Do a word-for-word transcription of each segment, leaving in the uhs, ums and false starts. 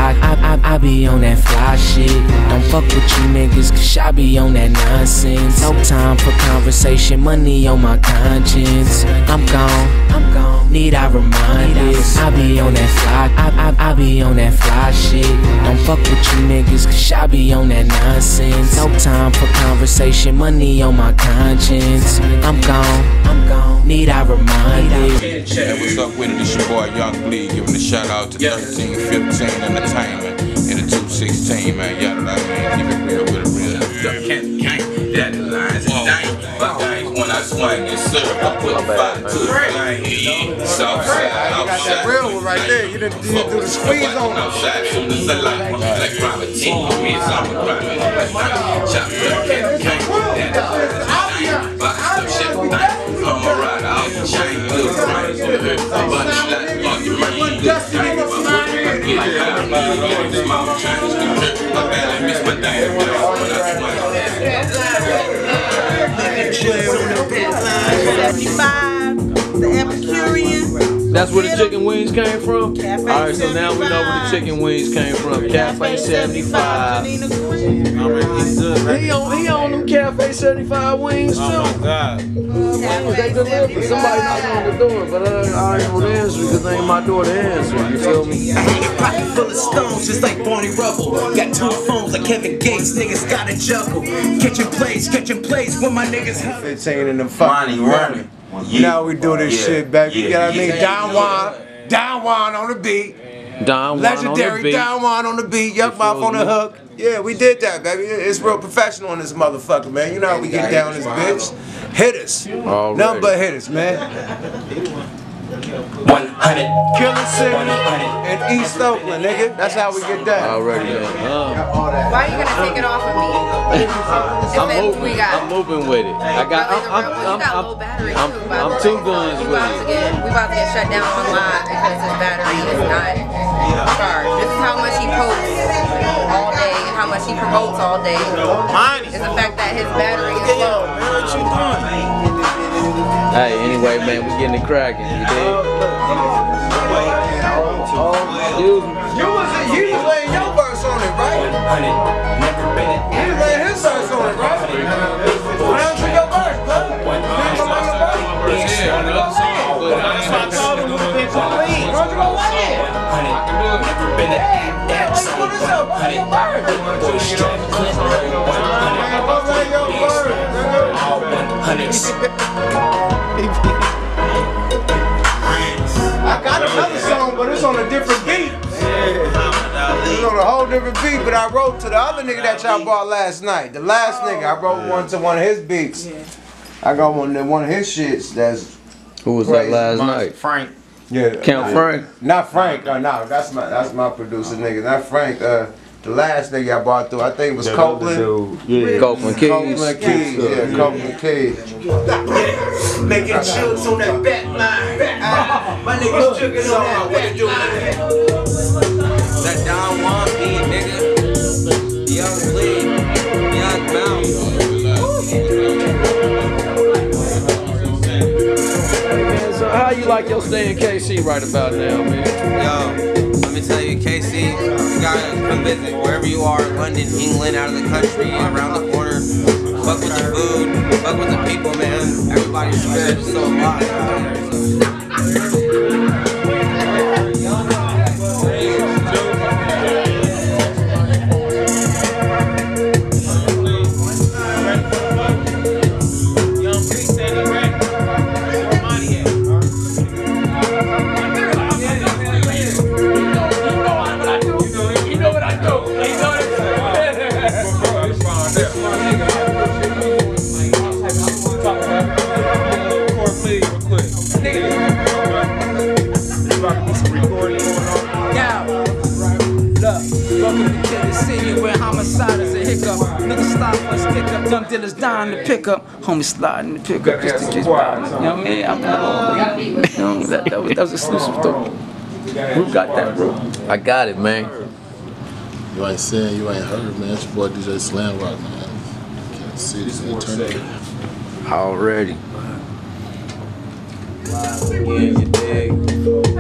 fly. I, I, I be on that fly shit. Don't fuck with you niggas, cause I be on that nonsense. No time for conversation, money on my conscience. I'm gone, I'm gone. Need I remind this? I be on that fly. I, I, I be on that fly shit. Don't fuck with you niggas, cause I be on that nonsense. No time for conversation, money on my conscience. I'm gone, I'm gone. Need I remind it? Hey, what's up with it? It's your boy Young Bleed, giving a shout out to thirteen fifteen Entertainment and the two sixteen, man. Y'all know what I mean? Keep it real with it, real. Can't, can't, that lines and dang. But when I swing and syrup, I put the fire to the flame. Yeah, Southside, outside. That real one right there. You didn't, you didn't do the squeeze on it. Outside, soon as I like, like private team, me and I'm a private. Chop up, can't, can't, that lines, box up, shit, dang. I'm a rider, I'll be chain, little friends with her. Bunch like, fuck your money, good thing. I get high, man, all this mouth trying to scoot her. I barely miss my damn day when I swing. seventy-five, the Epicurean. That's where the chicken wings came from? Cafe Alright, so now we know where the chicken wings came from. Cafe seventy-five. He on, he on them Cafe seventy-five wings too. Oh my God. They delivered. Somebody knocked on the door, but uh, I ain't gonna answer because it ain't my door to answer. You feel me? Pocket full of stones, just like Barney Rubble. Got two phones like Kevin Gates, niggas gotta juggle. Catching plays, catching plays when my niggas fifteen in them fucking running. You know how we do this yeah. shit, baby. You know what I mean? Don Juan, Don Juan on the beat. Don Juan Legendary on the beat. Don Juan on the beat. Yukmouth on the hook. Yeah, we did that, baby. It's real professional in this motherfucker, man. You know how we get down this bitch. Hitters. Nothing but hitters, man. one hundred. Killer City and East Oakland, nigga. That's how we get down. Already done. Uh, Why are you gonna take it off of me? I'm moving. We got, I'm moving with it. I got. I'm. I'm. I'm. got low battery I'm, too, I'm, I'm two guns we with about it. To get, we about to get shut down online because his battery is not charged. This is how much he posts all day and how much he promotes all day. Mine is the fact that his battery is low. What you doing? Hey, anyway, man, we getting it cracking. You dig? Oh, excuse me. You was you was laying your verse on it, right? You was laying his verse on it, right? Why don't you your verse, bro? Yeah, on the other song, but that's why I told him it would have been complete. Why don't you go lay it? I can do it. Never been an Let's put this up, bro. Your verse. I got another song, but it's on a different beat. It's on a whole different beat, but I wrote to the other nigga that y'all bought last night. The last nigga, I wrote one to one of his beats. I got one to one of his shits that's Who was crazy. that last night? Frank. Yeah. Count Frank? Not Frank, uh, no, that's my that's my producer nigga. Not Frank, uh the last nigga I bought through, I think it was Copeland. Yeah. Copeland Keys. Copeland Keys, yeah, Copeland Keys. making jokes on that back line. My niggas jugging on that back line. That Don Juan beat, nigga. Young Bleed, Young Mouse. So how you like your stay in K C right about now, man? Yo, let me tell you, K C, you gotta come visit wherever you are, London, England, out of the country, around the corner. Fuck with the food, fuck with the people, man. Everybody's spirit is so alive out here. So. Niggas stop us, stick up, dumb dealers dying to pick up, homie sliding to pick up just to get by. You know what I mean? I'm not, you know, that, that, was, that was exclusive though. Who got that, bro? I got it, man. You ain't saying you ain't heard, man. It's your boy D J Slam Rock, man. Can't see this eternity. Already. Yeah, you dig?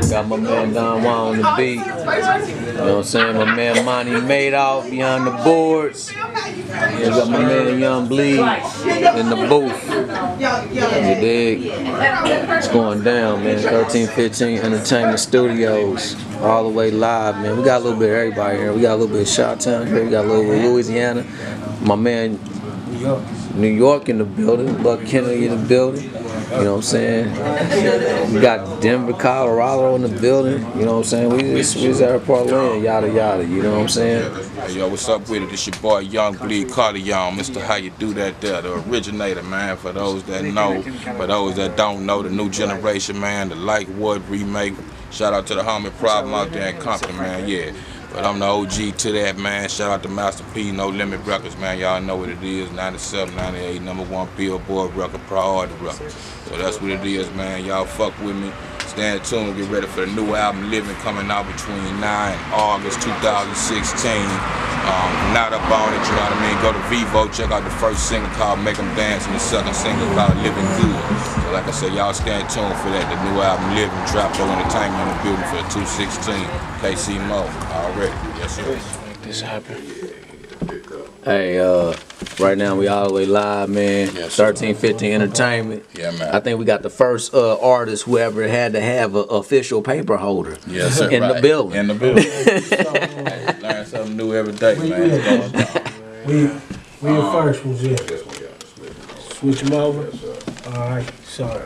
Got my man Don Juan on the beat. You know what I'm saying? My man Monty Madoff behind the boards. We got my man Young Bleed in the booth. You dig? It's going down, man. thirteen fifteen Entertainment Studios. All the way live, man. We got a little bit of everybody here. We got a little bit of Chi-Town here. We got a little bit of Louisiana. My man New York in the building. Buck Kennedy in the building. You know what I'm saying? We got Denver, Colorado in the building. You know what I'm saying? We just, we just at Portland, yada yada. You know what I'm saying? Hey, yo, what's up with it? It's your boy Young Bleed Cardion, Mister How You Do That there, the originator, man. For those that know, for those that don't know, the new generation, man, the Like What remake. Shout out to the homie Problem out there in Compton, man, yeah. But I'm the O G to that, man. Shout out to Master P, No Limit Records, man. Y'all know what it is. ninety-seven, ninety-eight, number one Billboard record, priority record. So that's what it is, man. Y'all fuck with me. Stand tuned, get ready for the new album, Living, coming out between nine and August two thousand sixteen. Um, not up on it, you know what I mean? Go to Vivo, check out the first single called Make 'Em Dance and the second single called Living Good. So like I said, y'all stand tuned for that. The new album, Living, Trappo Entertainment in the building for the two sixteen. K C Mo, already. Yes, sir. Make this happen. Hey, uh, right now we all the way live, man. Yes, thirteen fifteen Entertainment. Yeah, man. I think we got the first uh, artist who ever had to have an official paper holder. Yes, sir. In right. the building. In the building. Hey, learn something new every day, man. We, we the first ones in. Switch them over. All right, sorry.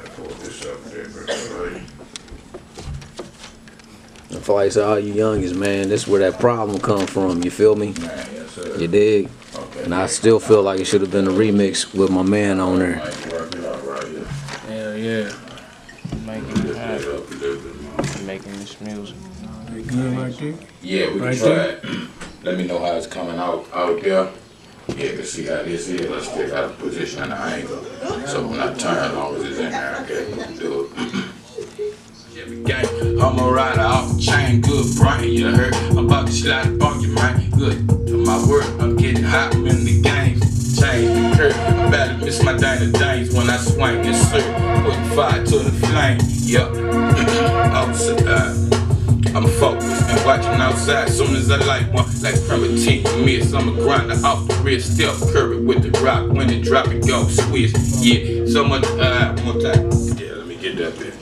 I feel like all you youngins, man, this is where that problem come from, you feel me? You dig? And I still feel like it should have been a remix with my man on there. Hell yeah. Making it happen. Making this music. Good right there? Yeah, we can right try there? it. Let me know how it's coming out out there. Yeah, to see how this is. Let's take out the position and the angle. So when I turn, as long as it's in there, okay, we can do it. I'm a rider off the chain, good brain, you heard? I'm about to slide up on you, man. Good. To my word, I'm getting hot in the game. Change the curve. I'm about to miss my Dana Danes when I swing this sir. Putting fire to the flame. Yup. uh, I'm focused and watching outside. Soon as I light one, like primitive miss. I'm a grinder off the wrist, Steph Curry with the rock. When it drop it go, switch. Yeah, so much. Uh, one more time. Yeah, let me get that bit.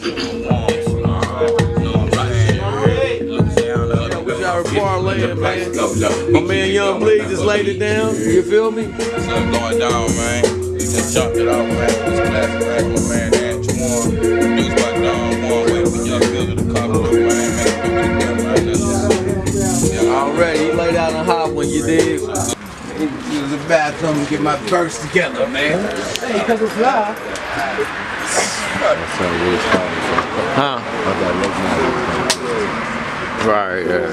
Parlaying, man. My man Young Bleed just laid it down. You feel me? Something going down, man. He just jumped it off, man. This classic track, my man Antoine. Produced by Don Juan. Wait for Young Builder to come through, man. Make people together, man. That's it. Already, he laid out a hot one, you dig? Use the bathroom and get my verse together, man. Hey, because it's live. Huh? Right, yeah.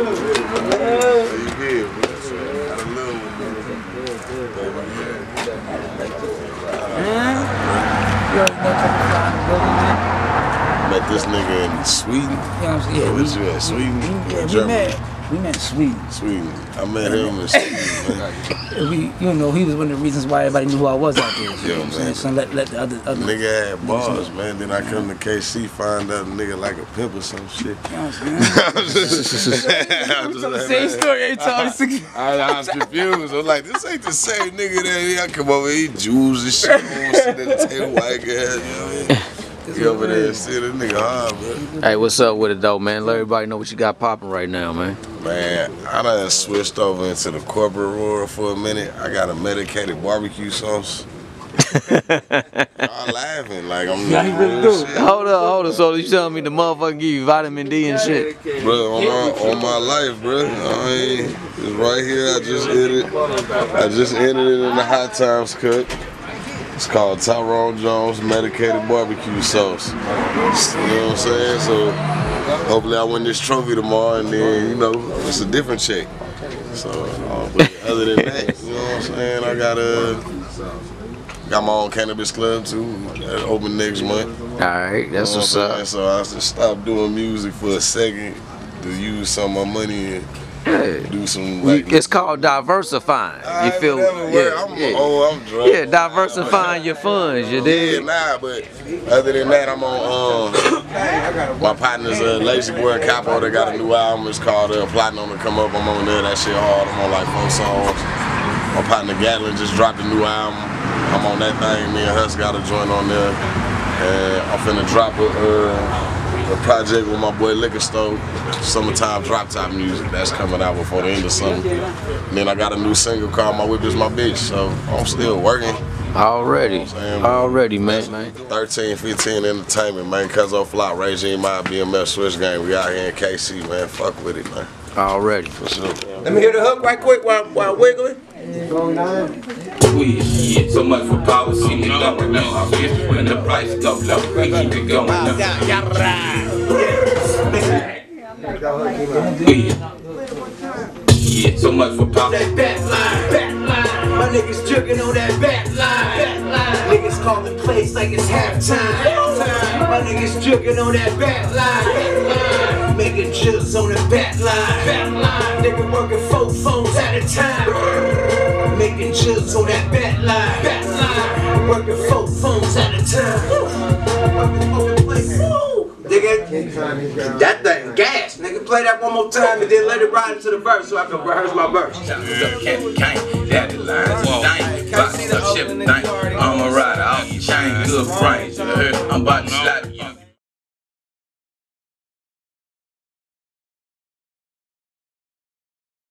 Met this nigga in Sweden. Yeah, yeah. Where was you at? Sweden? Yeah, we Germany? met. We met in Sweden. Sweden. I met him in Sweden, man. We, you know, he was one of the reasons why everybody knew who I was out there. You Yeah, know what I'm saying? man. So let, let the other, other Nigga had bars, man. Then I come to K C, find out a nigga like a pimp or some shit. You know what I'm saying? I'm just like, Same story every time. I, I'm confused. I'm like, this ain't the same nigga that I come over here, eat jewels and shit. Sitting at the table, white guy, you know what I mean? He over there and see this nigga hard, man. Hey, what's up with it though, man? Let everybody know what you got popping right now, man. Man, I done switched over into the corporate world for a minute. I got a medicated barbecue sauce. I'm laughing like I'm Yeah, he really do. Hold up, hold up. So you telling me the motherfucker give you vitamin D and shit? Bro, on my, on my life, bro. I mean, it's right here. I just did it. I just ended it in the Hot Times cut. It's called Tyrone Jones Medicated Barbecue Sauce. You know what I'm saying? So hopefully I win this trophy tomorrow, and then, you know, it's a different check. So, uh, but other than that, you know what I'm saying? I got a got my own cannabis club too. That open next month. All right, that's You know what's what I'm up. saying? So I just stopped doing music for a second to use some of my money and Yeah. Do some. Like, it's called diversifying. You feel? Yeah, I'm, yeah. Oh, I'm drunk. Yeah, diversifying your funds. You dig? Yeah, nah, but other than that, I'm on. Um, my partner's uh, Lazy Boy and Capo. They got a new album. It's called uh, Platinum to Come Up. I'm on there. That shit hard. I'm on like four songs. My partner Gatlin just dropped a new album. I'm on that thing. Me and Hus got a joint on there. And I'm finna drop a, uh, a project with my boy Liquor Store. Summertime Drop Top Music. That's coming out before the end of summer. And then I got a new single called My Whip Is My Bitch. So I'm still working. Already. Already, man, man. thirteen fifteen Entertainment, man. Kuzzo Flop, Regime Mob, B M F Switch Game. We out here in K C, man. Fuck with it, man. Already. For sure. Let me hear the hook right quick while, while wiggling. We shit so much for power, see me going up. When the price go low, we keep it going up. We shit so much for power. That back line, back line. My niggas jugging on that back line, back line. Niggas calling plays like it's halftime. My niggas jugging on that back line, back line. Making jugs on the back line, back line. Nigga working four phones at a time. Making jugs on that back line, back line. Working four phones at a time. Nigga, that thing gas. Nigga, play that one more time and then let it ride into the verse so I can rehearse my verse. I'm a rider, I'll chain good brains. I'm about to slide